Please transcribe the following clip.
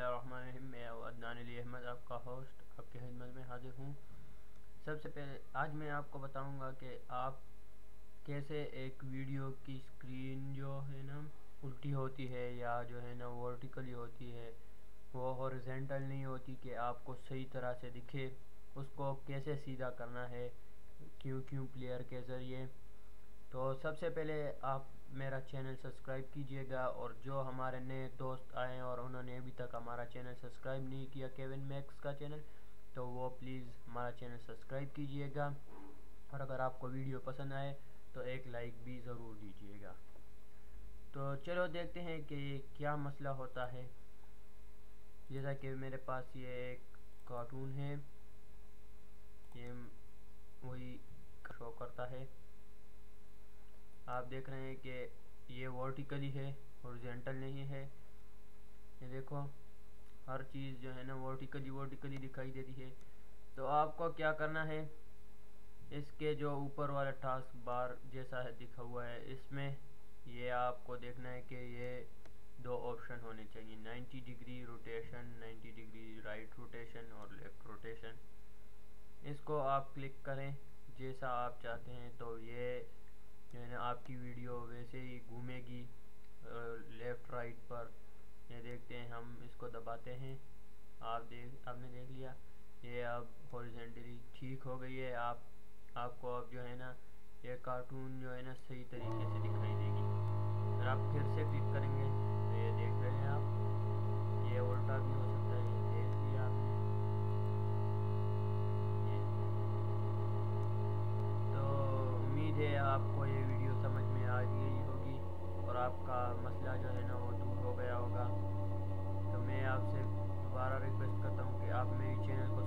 बिस्मिल्लाहिर्रहमानिर्रहीम। मैं अदनान अली अहमद आपका होस्ट आपकी खिदमत में हाजिर हूँ। सबसे पहले आज मैं आपको बताऊंगा कि आप कैसे एक वीडियो की स्क्रीन जो है ना उल्टी होती है या जो है ना वर्टिकली होती है, वो हॉरिजॉन्टल नहीं होती कि आपको सही तरह से दिखे, उसको कैसे सीधा करना है क्यों प्लेयर के ज़रिए। तो सबसे पहले आप मेरा चैनल सब्सक्राइब कीजिएगा, और जो हमारे नए दोस्त आए और उन्होंने अभी तक हमारा चैनल सब्सक्राइब नहीं किया, केविन मैक्स का चैनल, तो वो प्लीज़ हमारा चैनल सब्सक्राइब कीजिएगा। और अगर आपको वीडियो पसंद आए तो एक लाइक भी ज़रूर दीजिएगा। तो चलो देखते हैं कि क्या मसला होता है। जैसा कि मेरे पास ये एक कार्टून है, ये वही शो करता है। आप देख रहे हैं कि ये वर्टिकली है, हॉरिजॉन्टल नहीं है। ये देखो हर चीज़ जो है ना वर्टिकली दिखाई देती है। तो आपको क्या करना है, इसके जो ऊपर वाला टास्क बार जैसा है दिखा हुआ है, इसमें ये आपको देखना है कि ये दो ऑप्शन होने चाहिए, 90 degree rotation, 90 degree right rotation और लेफ़्ट रोटेशन। इसको आप क्लिक करें जैसा आप चाहते हैं, तो ये जो है ना आपकी वीडियो वैसे ही घूमेगी लेफ़्ट राइट पर। ये देखते हैं, हम इसको दबाते हैं, आपने देख लिया ये अब हॉरिजॉन्टली ठीक हो गई है। आपको अब जो है ना ये कार्टून जो है ना सही तरीके से दिखाई देगी। अगर आप फिर से क्लिक करेंगे तो ये देख रहे हैं आप, ये उल्टा भी हो सकता है, ये देख लिया आपने। तो उम्मीद है आपको ये वीडियो समझ में आ गई होगी और आपका मसला जो है ना वो दूर हो गया होगा। तो मैं आपसे दोबारा रिक्वेस्ट करता हूँ कि आप मेरे चैनल को